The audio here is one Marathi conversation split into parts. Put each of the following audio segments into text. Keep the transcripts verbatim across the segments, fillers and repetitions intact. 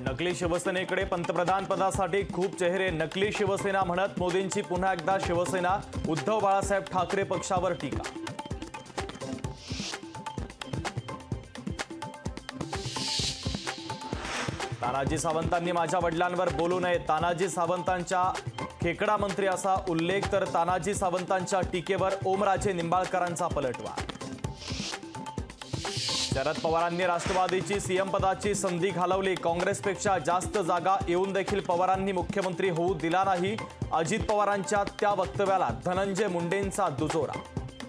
नकली शिवसेनेकडे पंतप्रधान पदासाठी खूप चेहरे, नकली शिवसेना म्हणत मोदींची पुन्हा एकदा शिवसेना, उद्धव बाळासाहेब ठाकरे पक्षावर टीका। तानाजी सावंतांनी माझ्या वडिलांवर बोलू नये, तानाजी सावंतांच्या खेकडा मंत्री असा उल्लेख, तर तानाजी सावंतांच्या टीकेवर ओमराजे निंबाळकरांचा पलटवार। शरद पवारांनी राष्ट्रवादीची सीएम पदाची संधी घालवली, काँग्रेसपेक्षा जास्त जागा येऊन देखील पवारांनी मुख्यमंत्री होऊ दिला नाही, अजित पवारांच्या त्या वक्तव्याला धनंजय मुंडेंचा दुजोरा।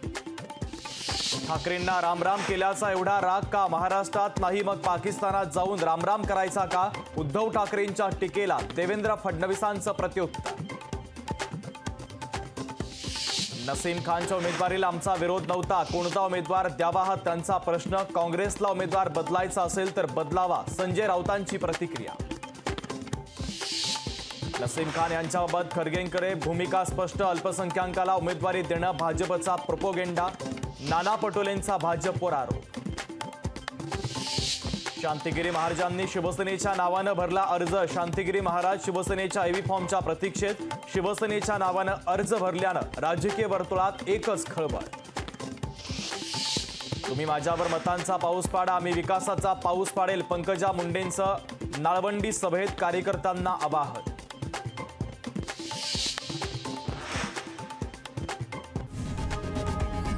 ठाकरेंना रामराम केल्याचा एवढा राग का, महाराष्ट्रात नाही मग पाकिस्तानात जाऊन रामराम करायचा का, उद्धव ठाकरेंच्या टीकेला देवेंद्र फडणवीसांचं प्रत्युत्तर। नसीम खानच्या उमेदवारीला आमचा विरोध नव्हता, कोणता उमेदवार द्यावा हा त्यांचा प्रश्न, काँग्रेसला उमेदवार बदलायचा असेल तर बदलावा, संजय राऊतांची प्रतिक्रिया। नसीम खान यांच्याबाबत खरगेंकडे भूमिका स्पष्ट, अल्पसंख्याकाला उमेदवारी देणं भाजपचा प्रोपोगेंडा, नाना पटोलेंचा भाजपवर आरोप। शांतिगिरी महाराजांनी शिवसेनेच्या नावानं भरला अर्ज, शांतिगिरी महाराज शिवसेनेच्या ईव्ही फॉर्मच्या प्रतीक्षेत, शिवसेनेच्या नावानं अर्ज भरल्यानं राजकीय वर्तुळात एकच खळबळ। तुम्ही माझ्यावर मतांचा पाऊस पाडा, मी विकासाचा पाऊस पाडेल, पंकजा मुंडेंचं नाळवंडी सभेत कार्यकर्त्यांना आवाहन।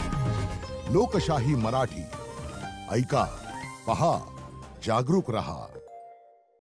लोकशाही मराठी ऐका, पहा, जागरूक रहा।